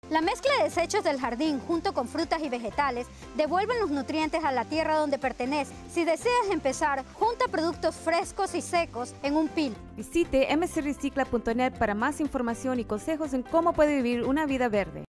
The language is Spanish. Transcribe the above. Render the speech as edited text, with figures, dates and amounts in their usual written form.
La mezcla de desechos del jardín junto con frutas y vegetales devuelven los nutrientes a la tierra donde pertenece. Si deseas empezar, junta productos frescos y secos en un pil. Visite mcrecicla.net para más información y consejos en cómo puede vivir una vida verde.